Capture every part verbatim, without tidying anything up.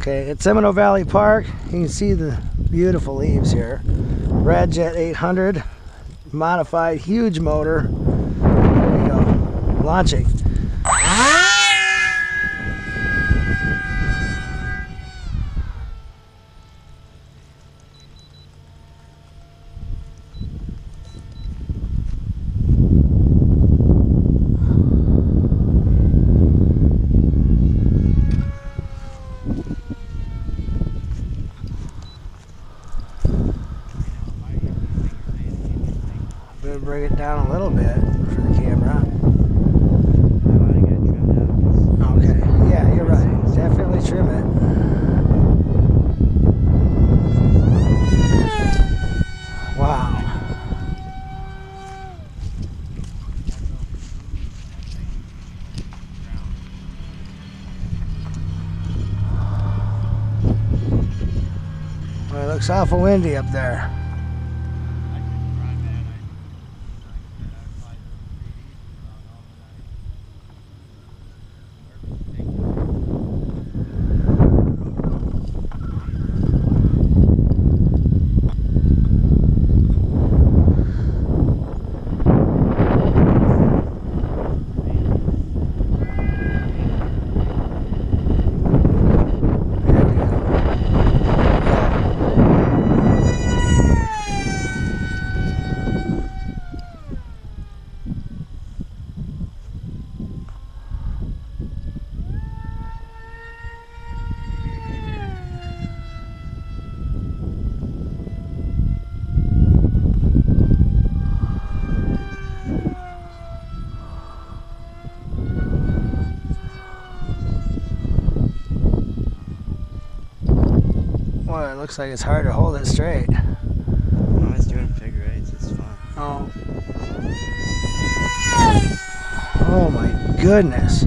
Okay, at Seminole Valley Park, you can see the beautiful leaves here. Radjet eight hundred, modified, huge motor. There you go, launching. I'm going to bring it down a little bit for the camera. Okay, yeah, you're right. Definitely trim it. Wow. Well, it looks awful windy up there. Well, it looks like it's hard to hold it straight. I was doing figure eights, it's fun. Oh. Oh my goodness.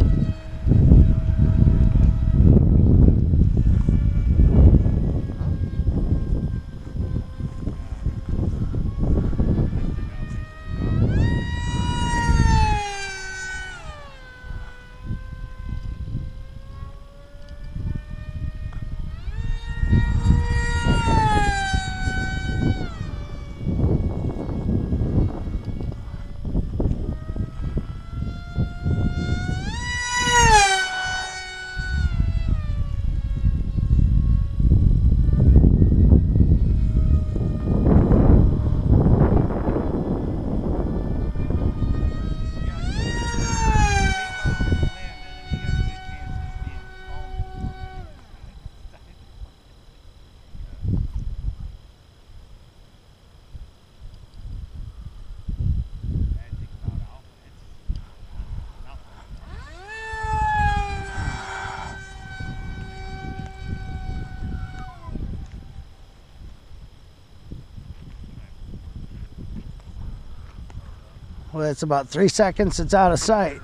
Well, it's about three seconds, it's out of sight.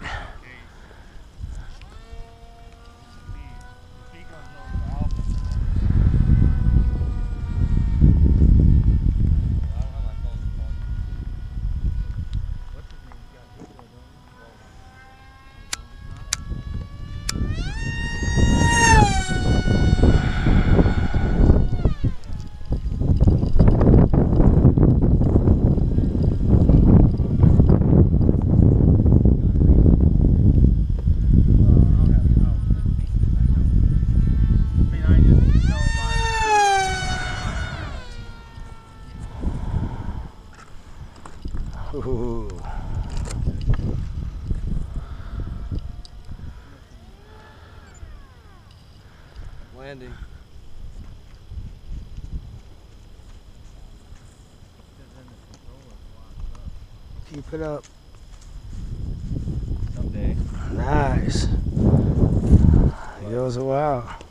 Ooh. Landing. Keep it up. Someday. Nice. It goes a while.